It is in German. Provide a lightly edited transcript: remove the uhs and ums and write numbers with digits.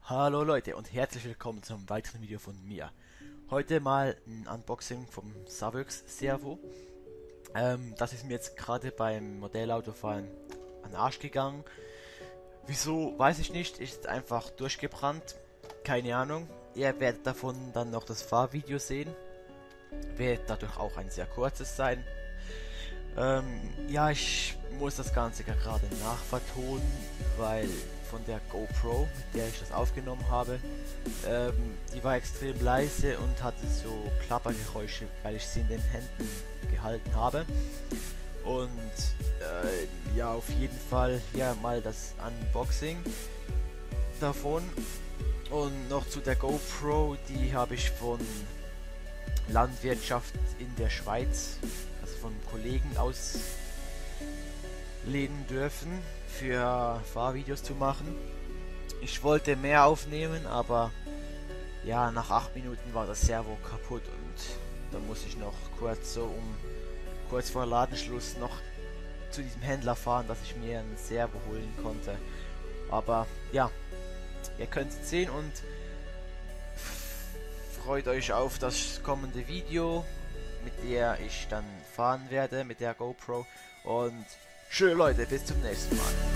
Hallo Leute und herzlich willkommen zum weiteren Video von mir. Heute mal ein Unboxing vom Saworx Servo. Das ist mir jetzt gerade beim Modellautofahren an den Arsch gegangen. Wieso, weiß ich nicht, ist einfach durchgebrannt. Keine Ahnung. Ihr werdet davon dann noch das Fahrvideo sehen. Wird dadurch auch ein sehr kurzes sein. Ja, ich muss das Ganze gerade nachvertonen, weil von der GoPro, mit der ich das aufgenommen habe, die war extrem leise und hatte so Klappergeräusche, weil ich sie in den Händen gehalten habe. Und ja, auf jeden Fall hier mal das Unboxing davon. Und noch zu der GoPro, die habe ich von Landwirtschaft in der Schweiz, also von Kollegen auslehnen dürfen, für Fahrvideos zu machen. Ich wollte mehr aufnehmen, aber ja, nach 8 Minuten war das Servo kaputt und da muss ich noch kurz vor Ladenschluss noch zu diesem Händler fahren, dass ich mir ein Servo holen konnte. Aber ja, ihr könnt es sehen und freut euch auf das kommende Video, mit der ich dann fahren werde, mit der GoPro. Und schöne Leute, bis zum nächsten Mal.